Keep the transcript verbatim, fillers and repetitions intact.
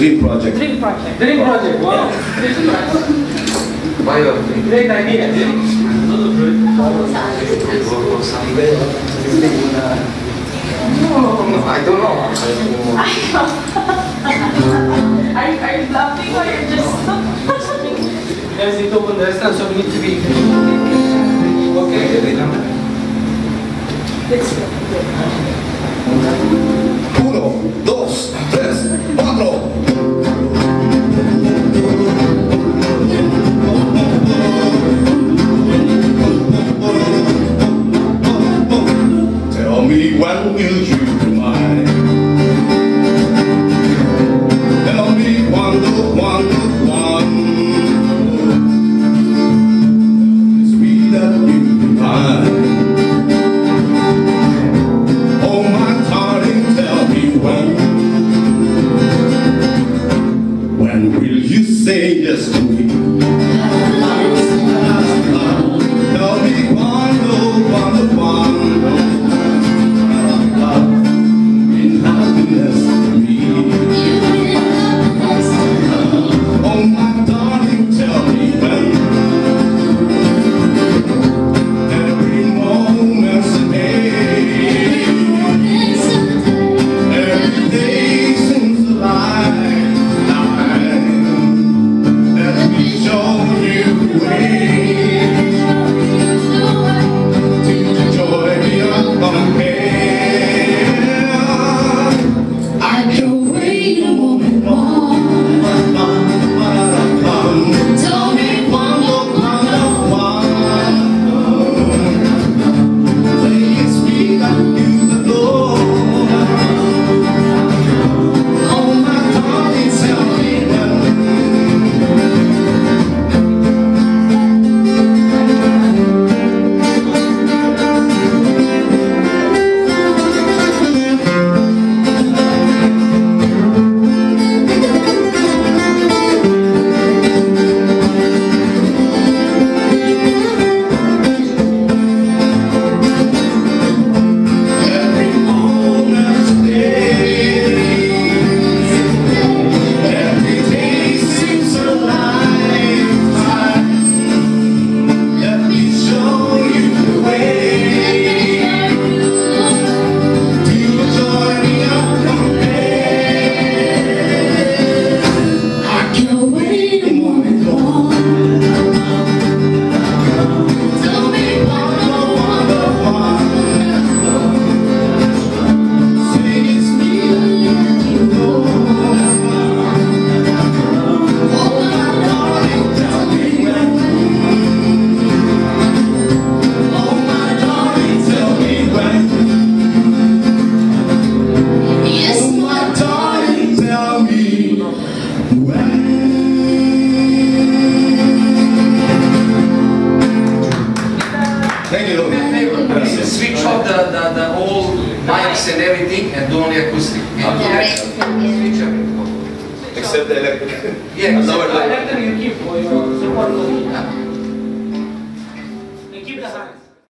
dream project. Dream project. Dream project, wow. Why your dream? Great idea. No, I don't know. Are you, are you laughing or you're just... Guys need to understand, so we need to be... Okay? Let's go. Uno, dos, tres, cuatro. Tell me, when will you be mine? Tell me, quando, quando, quando. It's me that will be mine. Oh my darling, tell me when. When will you say yes to me? Tell me quando, quando, quando. In happiness to me. Oh my darling, tell me when. Every moment's a day. Every day seems a lifetime. Let me show you the way to the joy beyond compare. I can wait a moment more. Tell me quando, quando, quando. Please speak up to the door. Oh my darling, tell me when. Every moment's a day. Every day seems a lifetime. Let me show you the way to the joy beyond compare. I can't wait a moment more. Tell me quando, quando, quando. Say it's me that you know. Oh my darling, tell me when. Oh my darling, tell me when. Yes, my darling, tell me when. Thank you, Lord. Switch off the, the, the old mics and everything and do only acoustic. Okay? Switch everything. Except the electric. Yeah, except I like that you keep for your support.